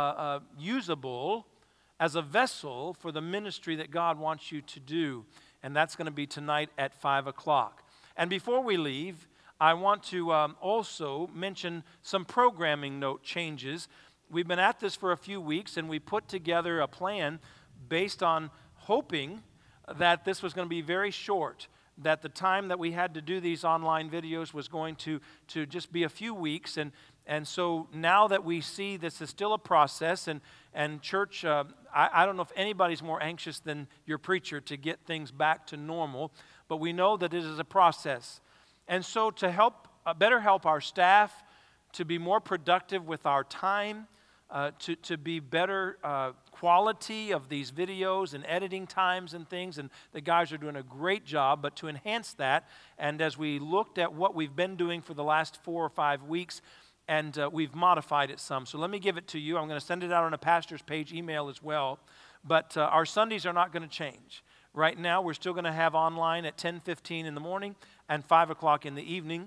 usable as a vessel for the ministry that God wants you to do, and that's going to be tonight at 5 o'clock. And before we leave, I want to also mention some programming note changes. We've been at this for a few weeks, and we put together a plan based on hoping that this was going to be very short, that the time that we had to do these online videos was going to just be a few weeks. And so now that we see this is still a process, and church, I don't know if anybody's more anxious than your preacher to get things back to normal, but we know that it is a process. And so to help, better help our staff to be more productive with our time, to be better quality of these videos and editing times and things, and the guys are doing a great job, but to enhance that, and as we looked at what we've been doing for the last 4 or 5 weeks, and we've modified it some. So let me give it to you. I'm going to send it out on a pastor's page email as well, but our Sundays are not going to change. Right now, we're still going to have online at 10:15 in the morning and 5 o'clock in the evening.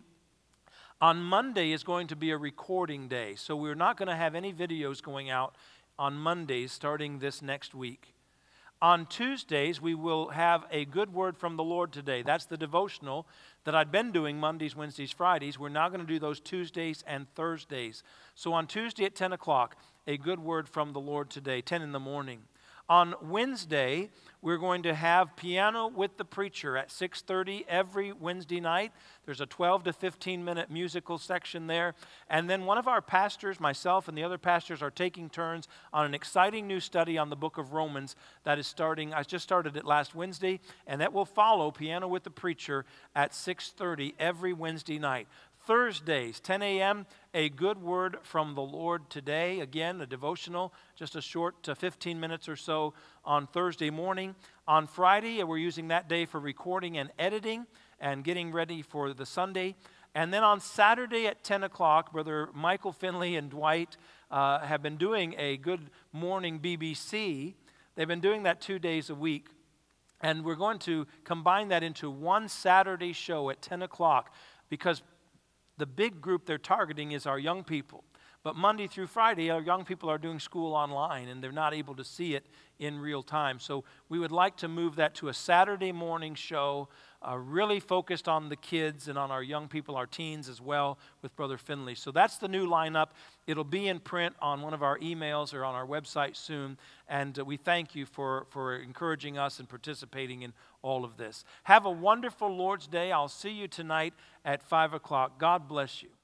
On Monday is going to be a recording day, so we're not going to have any videos going out on Mondays starting this next week. On Tuesdays, we will have a good word from the Lord today. That's the devotional that I'd been doing Mondays, Wednesdays, Fridays. We're now going to do those Tuesdays and Thursdays. So on Tuesday at 10 o'clock, a good word from the Lord today, 10 in the morning. On Wednesday, we're going to have Piano with the Preacher at 6:30 every Wednesday night. There's a 12 to 15-minute musical section there. And then one of our pastors, myself and the other pastors, are taking turns on an exciting new study on the book of Romans that is starting. I just started it last Wednesday, and that will follow Piano with the Preacher at 6:30 every Wednesday night. Thursdays, 10 a.m., a good word from the Lord today. Again, a devotional, just a short 15 minutes or so on Thursday morning. On Friday, we're using that day for recording and editing and getting ready for the Sunday. And then on Saturday at 10 o'clock, Brother Michael Finley and Dwight have been doing a Good Morning BBC. They've been doing that 2 days a week. And we're going to combine that into one Saturday show at 10 o'clock because the big group they're targeting is our young people. But Monday through Friday, our young people are doing school online, and they're not able to see it in real time. So we would like to move that to a Saturday morning show, really focused on the kids and on our young people, our teens as well, with Brother Finley. So that's the new lineup. It'll be in print on one of our emails or on our website soon. And we thank you for encouraging us and participating in all of this. Have a wonderful Lord's Day. I'll see you tonight at 5 o'clock. God bless you.